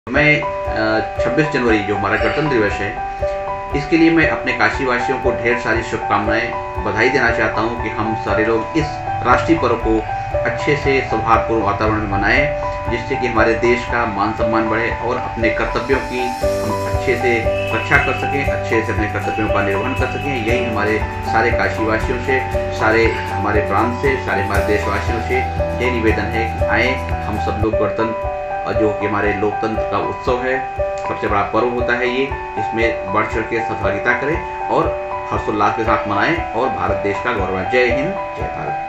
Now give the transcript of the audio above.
मैं 26 जनवरी जो हमारा गणतंत्र दिवस है, इसके लिए मैं अपने काशी वासियों को ढेर सारी शुभकामनाएं बधाई देना चाहता हूं कि हम सारे लोग इस राष्ट्रीय पर्व को अच्छे से सौहार्दपूर्ण वातावरण में मनाएं, जिससे कि हमारे देश का मान सम्मान बढ़े और अपने कर्तव्यों की हम अच्छे से रक्षा कर सकें, अच्छे से अपने कर्तव्यों का निर्वहन कर सकें। यही हमारे सारे काशीवासियों से, सारे हमारे प्रांत से, सारे हमारे देशवासियों से ये निवेदन है कि आए हम सब लोग गणतंत्र जो कि हमारे लोकतंत्र का उत्सव है, सबसे बड़ा पर्व होता है ये, इसमें बढ़ चढ़ के सहभागिता करें और हर्षोल्लास के साथ मनाएं और भारत देश का गौरव। जय हिंद, जय भारत।